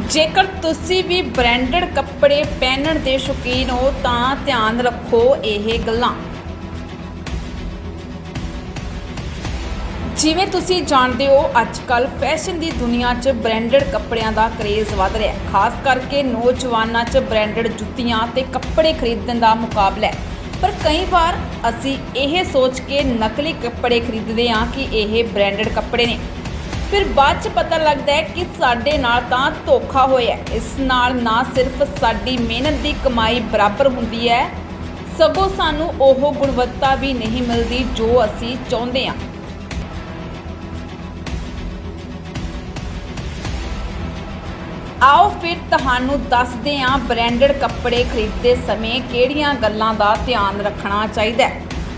जेकर तुसी भी ब्रांडेड कपड़े पहनण दे शौकीन हो तां ध्यान रखो ਇਹ ਗੱਲਾਂ। जिवें तुसी जानते हो अजकल फैशन की दुनिया च ब्रांडेड कपड़ियां दा क्रेज़ वध रहा है। खास करके नौजवानों च ब्रांडेड जुत्तियां ते कपड़े खरीदण दा मुकाबला है। पर कई बार असी यह सोच के नकली कपड़े खरीदते हैं कि यह ब्रांडेड कपड़े ने, फिर बाद च पता लगता है कि साडे नाल तां धोखा होया। इस नाल ना सिर्फ साडी मेहनत की कमाई बराबर हुंदी है, सगों सानू ओह गुणवत्ता भी नहीं मिलती जो असी चाहुंदे हां। आओ फिर तुहानू दसदे हां ब्रांडेड कपड़े खरीदते समय किहड़ियां गल्लां दा ध्यान रखना चाहिए।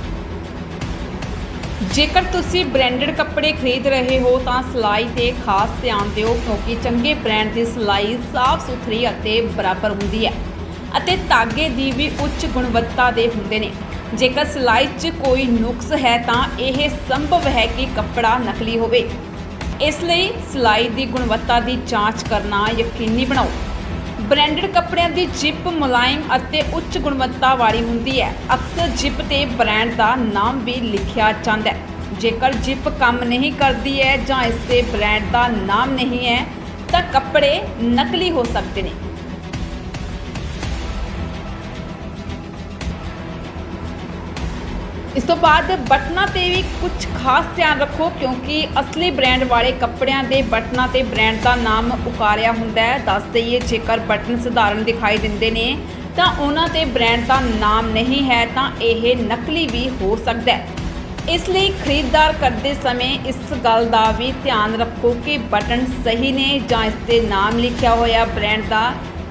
जेकर तुसी ब्रांडेड कपड़े खरीद रहे हो तो सिलाई ते खास ध्यान दिओ, क्योंकि चंगे ब्रांड की सिलाई साफ सुथरी अते बराबर हुंदी है अते धागे दी भी उच्च गुणवत्ता दे हुंदे ने। जेकर सिलाई च कोई नुक्स है तो यह संभव है कि कपड़ा नकली होवे। इसलिए सिलाई की गुणवत्ता की जांच करना यकीनी बनाओ। ब्रांडेड कपड़ियां की जिप मुलायम अते उच्च गुणवत्ता वाली हुंदी है। अक्सर जिप ते ब्रांड का नाम भी लिखा जाता है। जेकर जिप काम नहीं करती है जां इससे ब्रांड का नाम नहीं है तो कपड़े नकली हो सकते हैं। इस तो बाद बटना ते भी कुछ खास ध्यान रखो, क्योंकि असली ब्रांड वाले कपड़ियां दे बटना ते ब्रांड का नाम उकारिया हुंदा है। दस दईए जेकर बटन सधारण दिखाई दिंदे ने तां उन्हां ते ब्रांड का नाम नहीं है तां यह नकली भी हो सकता है। इसलिए खरीदार करते समय इस गल का भी ध्यान रखो कि बटन सही ने जां इस ते नाम लिखा होया ब्रांड का।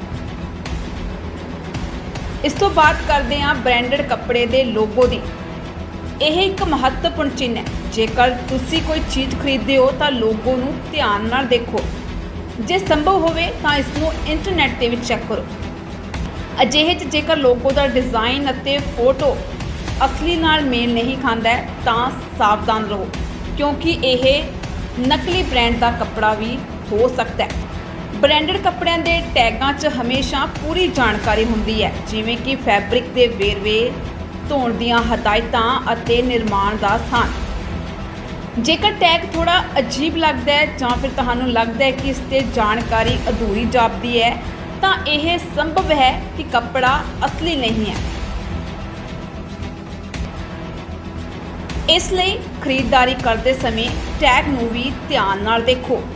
इस तो बाद करते हैं ब्रांडेड कपड़े के लोगो की। यह एक महत्वपूर्ण चिन्ह है। जेकर तुसी कोई चीज़ खरीदते हो तो लोगो नूं ध्यान नाल देखो, जे संभव होवे तो इसनूं इंटरनेट ते भी चैक करो। अजिहे जेकर लोगो का डिज़ाइन अते फोटो असली नाल मेल नहीं खाता है तो सावधान रहो, क्योंकि यह नकली ब्रांड का कपड़ा भी हो सकता है। ब्रांडेड कपड़ियां दे टैगां च हमेशा पूरी जानकारी हुंदी है, जिवें कि फैब्रिक के वेरवे, धोण दीआं हदायतां अते निर्माण का स्थान। जेकर टैग थोड़ा अजीब लगता है जां फिर तुहानूं लगता है कि इस ते जानकारी अधूरी जापदी है तो यह संभव है कि कपड़ा असली नहीं है। इसलिए खरीदारी करते समय टैग नूं भी ध्यान नाल देखो।